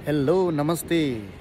Hello नमस्ते।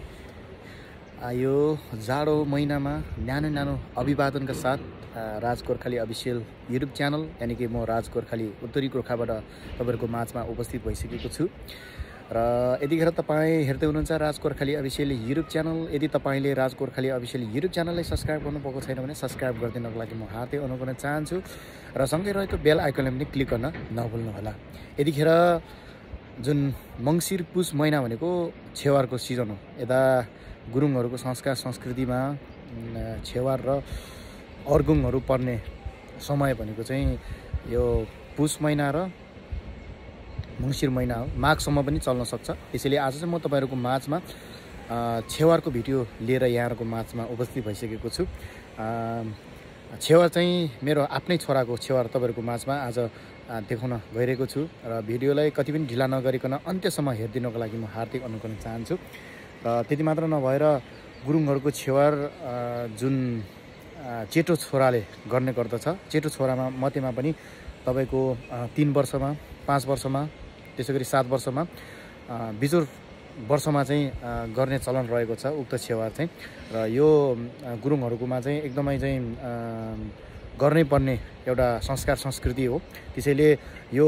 यो जाडो महिनामा न्यानो अभिवादनका साथ Raj Gorkhali official YouTube channel यानी कि म राज गोर्खाली उत्तरी गोर्खाबाट तपाईहरुको माझमा उपस्थित भइसकेको छु र यतिखेर तपाई हेर्दै हुनुहुन्छ Raj Gorkhali official YouTube channel. यदि तपाईले राज गोर्खाली अफिसियल युट्युब च्यानललाई सब्स्क्राइब गर्नुभएको छैन भने सब्स्क्राइब गरिदिनको लागि म हार्दिक अनुरोध गर्न चाहन्छु र सँगै रहेको बेल आइकनलाई पनि क्लिक गर्न नभुल्नु होला। यतिखेर जुन मंसिर पुस महिना भनेको छेवारको सिजन हो। यता गुरुङहरुको संस्कार संस्कृतिमा छेवार र अर्गुङहरु पर्ने समय भनेको चाहिँ यो पुस महिना र मंसिर महिना हो। माघसम्म पनि चल्न सक्छ। त्यसैले आज चाहिँ म तपाईहरुको माझमा छेवारको भिडियो लिएर यहाँहरुको माझमा उपस्थित भइसकेको छु। छेवार चाहिँ मेरो आफ्नै छोराको छेवार तपाईहरुको माझमा आज देखाउन गइरहेको छु र भिडियोलाई कति पनि ढिला नगरिकन अन्त्यसम्म हेर्दिनको लागि म हार्दिक अनुरोध गर्न चाहन्छु। र त्यति मात्र नभएर गुरुङहरुको छेवार जुन चेटो छोराले गर्ने गर्दछ, चेटो छोरामा मध्येमा पनि तपाईको 3 वर्षमा 5 वर्षमा त्यसैगरी 7 वर्षमा बिजोर वर्षमा चाहिँ गर्ने चलन रहेको छ उक्त छेवार चाहिँ। र यो गुरुङहरुकोमा चाहिँ एकदमै चाहिँ गर्नै पर्ने एउटा संस्कार संस्कृति हो। त्यसैले यो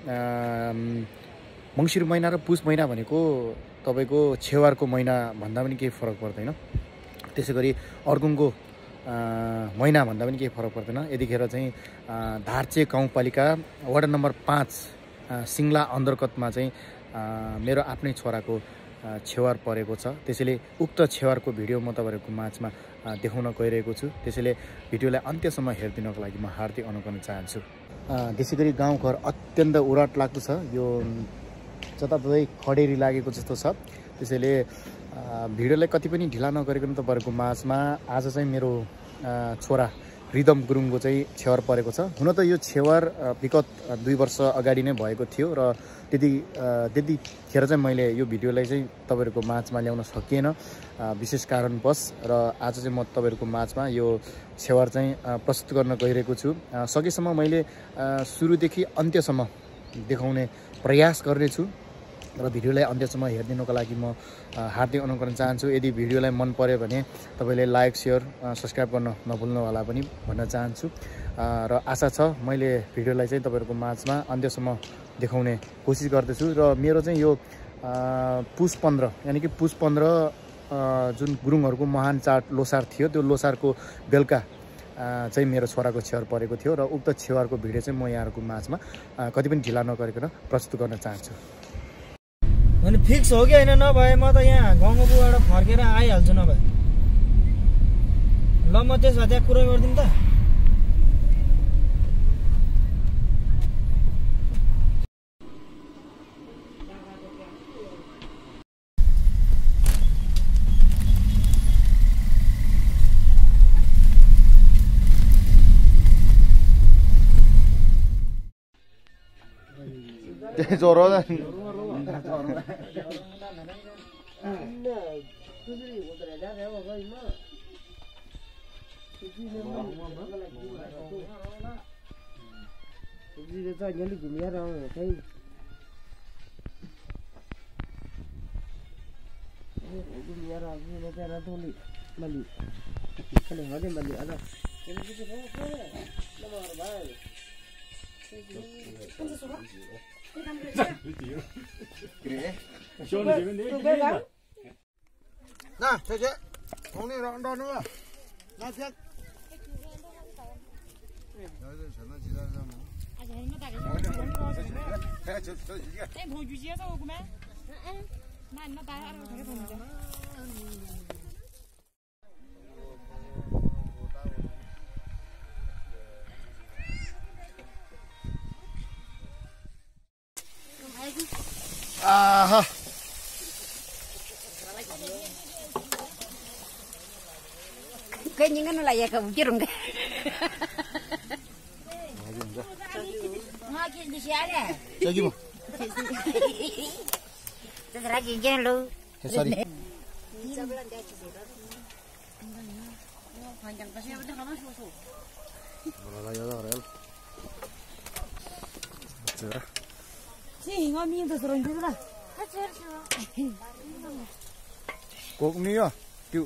मंसिर महिना र पुस महिना भनेको तपाईको छेवारको महिना भन्दा पनि केही फरक पर्दैन। त्यसैगरी अर्गुङको महिना भन्दा पनि केही फरक पर्दैन। यतिखेर चाहिँ धार्चे गाउँपालिका वडा नम्बर 5 सिङ्ला अन्तर्गतमा चाहिँ मेरो आफ्नै छोराको छेवार परेको छ। त्यसैले उक्त छेवारको भिडियो म तपाईहरुको माझमा देखाउन गइरहेको छु। त्यसैले भिडियोलाई अन्त्यसम्म हेर्दिनको लागि म हार्दिक अनुरोध गर्न चाहन्छु। त्यसैगरी गाउँघर अत्यन्त उराट लाग्दो छ। यो जताततै खडेरी लागेको जस्तो छ। त्यसैले भिडियोलाई कति पनि ढिला नगरिकन तपाईहरुको माझमा आज चाहिँ मेरो छोरा रिदम गुरुङको चाहिँ छेवार परेको छ। हुन त यो छेवार विगत 2 वर्ष अगाडि नै भएको थियो र त्यतिखेर चाहिँ मैले यो भिडियोलाई चाहिँ तपाईहरुको माझमा ल्याउन सकिएन विशेष कारणवश। र आज चाहिँ म तपाईहरुको माझमा यो छेवार चाहिँ प्रस्तुत गर्न गइरहेको छु। सकेसम्म मैले सुरुदेखि अन्त्यसम्म देखाउने प्रयास गर्नेछु र भिडियोलाई अन्त्यसम्म हेर्दिनको लागि म हार्दिक अनुरोध गर्न चाहन्छु। यदि भिडियोलाई मन पर्यो भने तपाईले लाइक शेयर सब्स्क्राइब गर्न नभुल्नु होला पनि भन्न चाहन्छु। र आशा छ मैले भिडियोलाई चाहिँ तपाईहरुको माझमा अन्त्यसम्म देखाउने कोसिस गर्दैछु। र मेरो चाहिँ यो पुस 15 यानी कि पुस 15 जुन गुरुङहरुको महान चाड लोसार थियो, त्यो लोसारको बेलुका चाहिँ मेरो छोराको छेवार परेको थियो र उक्त छेवारको भिडियो चाहिँ म यहाँहरुको माझमा कति पनि ढिला नगरिकन प्रस्तुत गर्न चाहन्छु। अनि फिक्स हो कि हैन नभए म त यहाँ गाउँबाट फर्केर आइहाल्छु नभए। ल म त्यसो भए त्यहाँ कुरा गर्दिन त। 저러다 나, 저기 동네로 온다는 거야. 나 색. 여기서 전화 지나자면. 아, 저는 다 그래서 em hồi chia sao cô mẹ? Mà nó tái ăn cái thùng chứ. 아하. Cái những cái nó là gì không chứ rừng cái. Hoa kia đi xe nè. 저기 뭐. Tôi ra gì chứ luôn. 햇살이. 뭐라 여자 그래. 자. Sí, ngon miếng từ rồi chứ là. Hết chưa? 고금이요. 뀨.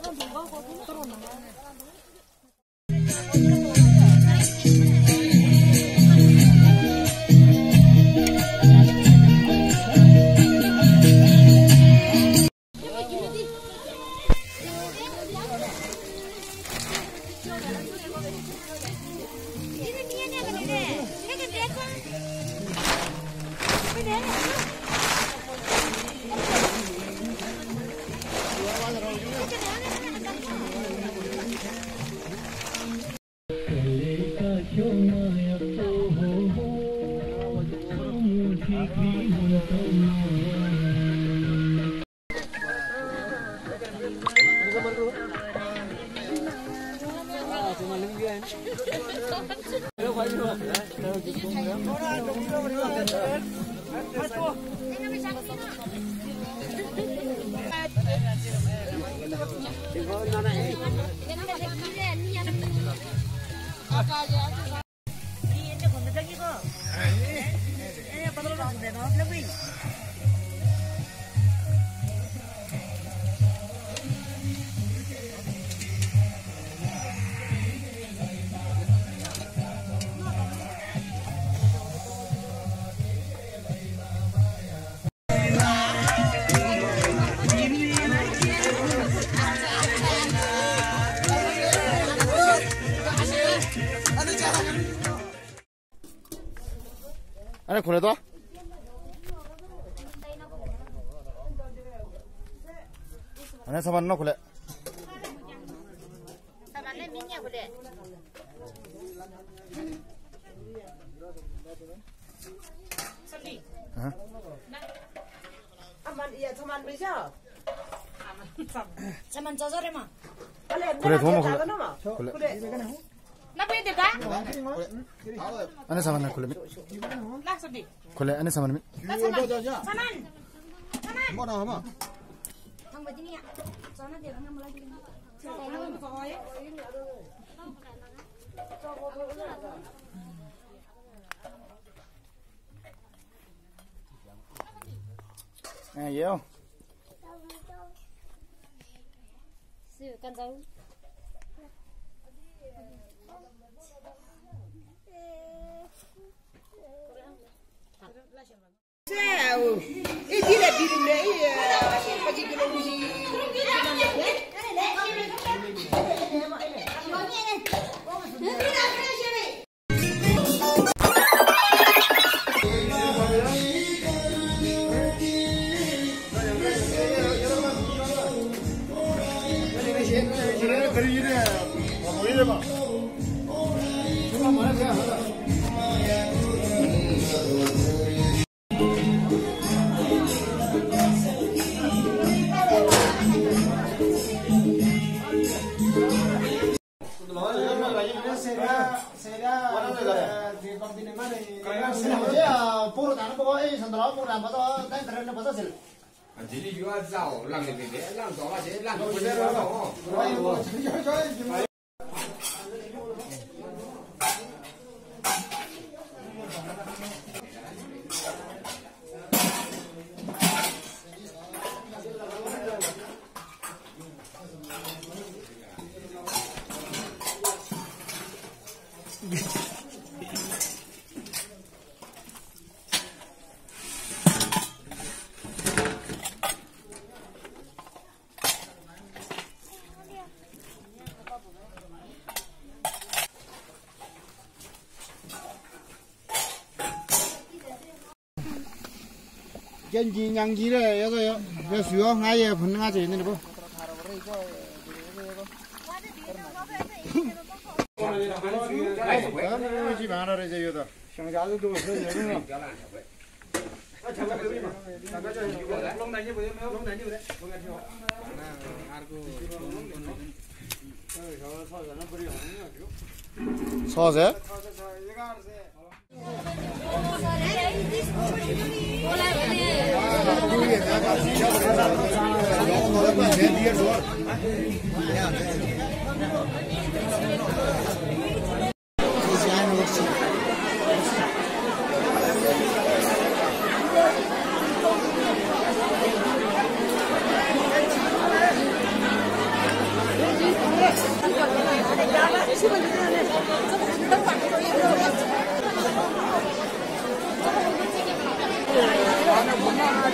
아니 그래도 아니 사만 너 그래 사만에 민냐 그래. 사만 저저래마. 그래 도모 그래 나쁘게 될까? 아니 사만 나 그래 나 소리. 그래 아니 사만 사만. 뭐나 하마? 당바지니야. 전화 대가 나 몰라 지금. 예요 Sư con dâu. Jadi juga jauh, lang ini deh, lang jauh aja, lang jauh. genji nyangire yaga ya ya suyo ngaye phunga che ne bo ji bana re je yo da shangja lu do se ye no 서세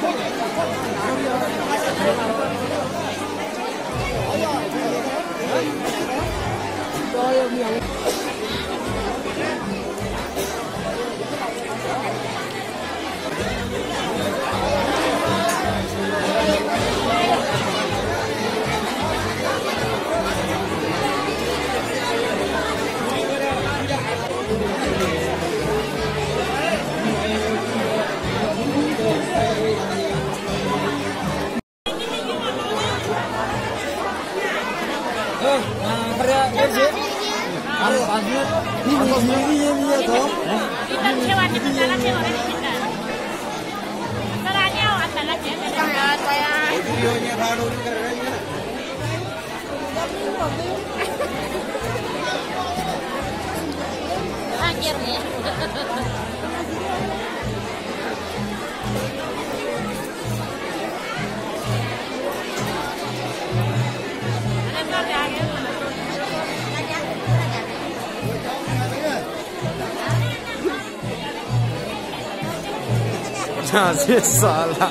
这傻了。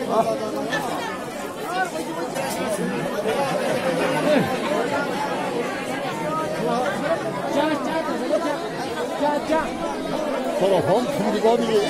서로 봄 풍기거리.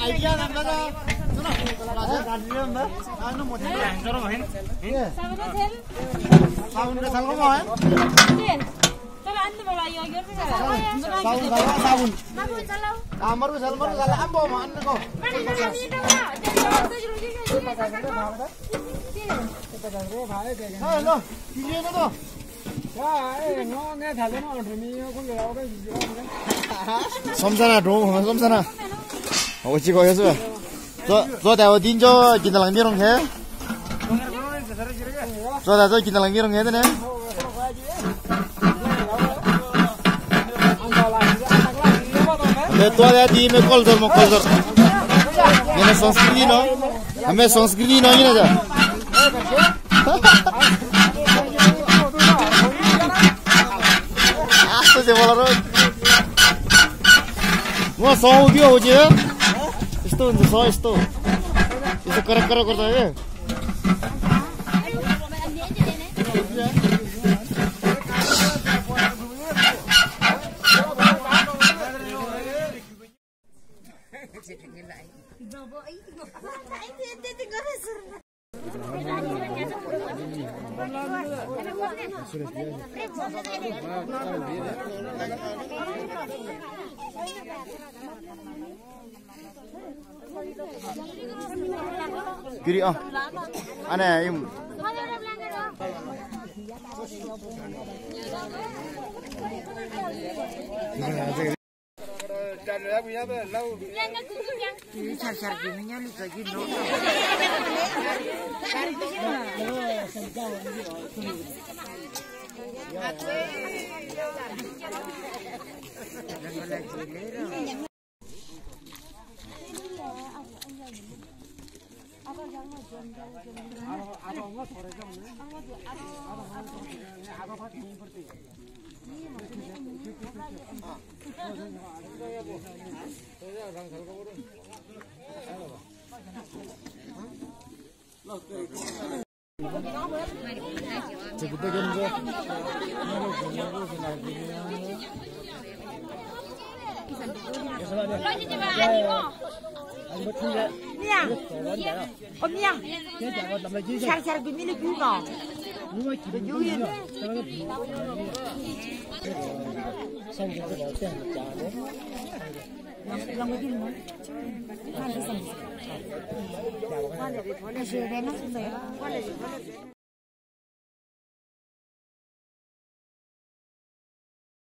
아이디어 남자가 사운드 살고 뭐 해? 사운 아마루 살마루 살 한번 뭐 하는 거 너 뒤에도 섬사나 로 섬사나 어찌 거여서 저 대어 딘저 기다랑 미롱 해 저 기다랑 미롱 해야 되네 तो आया दी में call कर मैंने संस्कृति ना हमें संस्कृति ना ही ना जा आज तो जे बोला रो वो सौदी हो जे इस्तो करक करता है Kiri aneh im